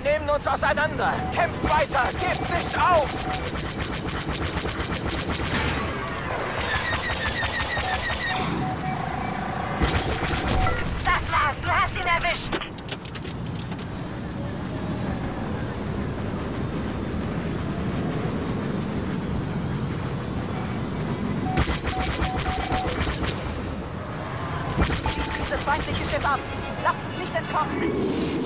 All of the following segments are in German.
nehmen uns auseinander. Kämpft weiter, gebt nicht auf! Das war's, du hast ihn erwischt. Dieses feindliche Schiff ab. Lasst uns nicht entkommen.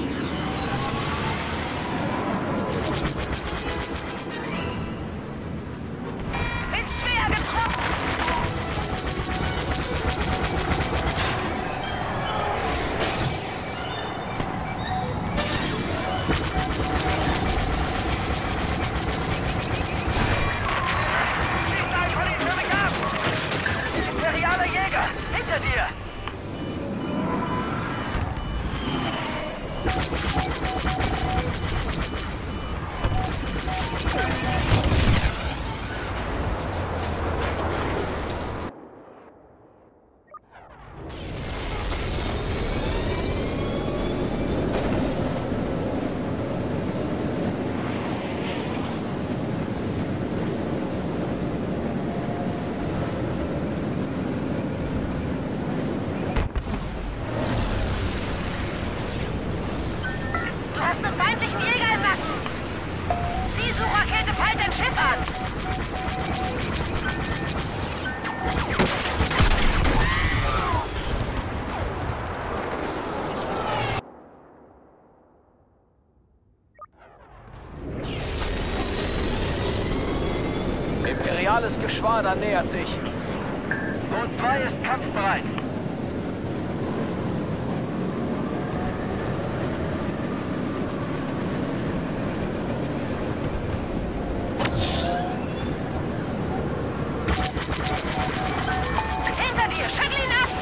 Imperiales Geschwader nähert sich. Boot 2 ist kampfbereit. Hinter dir, schüttel ihn ab!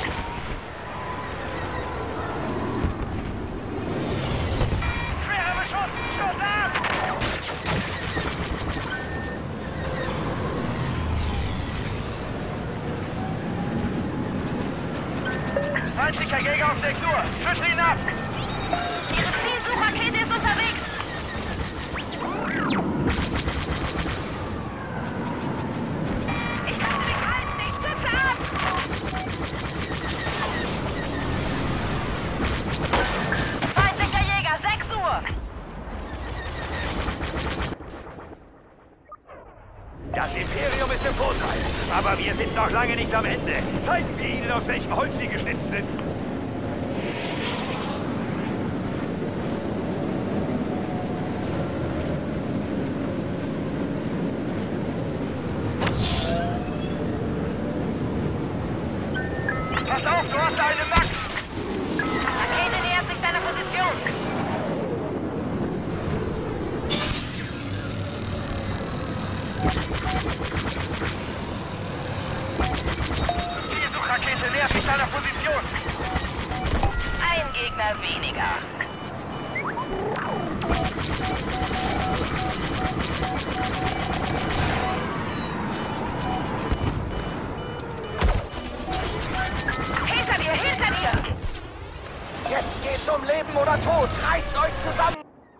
Schwerer Beschuss! Schuss ab! Feindlicher Jäger auf 6 Uhr! Schüttel ihn ab! Ihre Zielsuchrakete ist unterwegs! Ich kann sie nicht halten! Ich stürze ab! Feindlicher Jäger, 6 Uhr! Das Imperium ist im Vorteil, aber wir sind noch lange nicht am Ende. Zeigen wir ihnen, aus welchem Holz wir geschnitzt sind. Pass auf, du hast einen Max! Rakete nähert sich deiner Position! Zielsuchrakete nähert sich deiner Position! Ein Gegner weniger. Hinter dir, hinter dir! Jetzt geht's um Leben oder Tod. Reißt euch zusammen!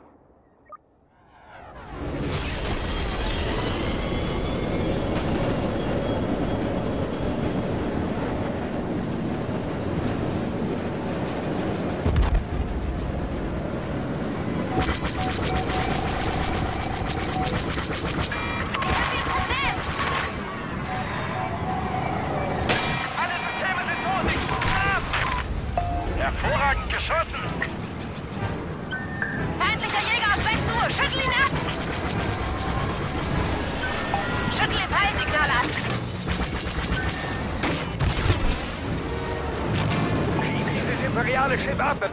Alle Systeme sind vorsichtig! Hervorragend geschossen! Feindlicher Jäger auf 6 Uhr! Schüttel ihn ab! Schüttel den Peilsignal ab! Schieß dieses imperiale Schiff ab!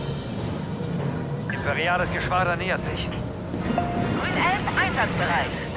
Imperiales Geschwader nähert sich. Grün 11 einsatzbereit.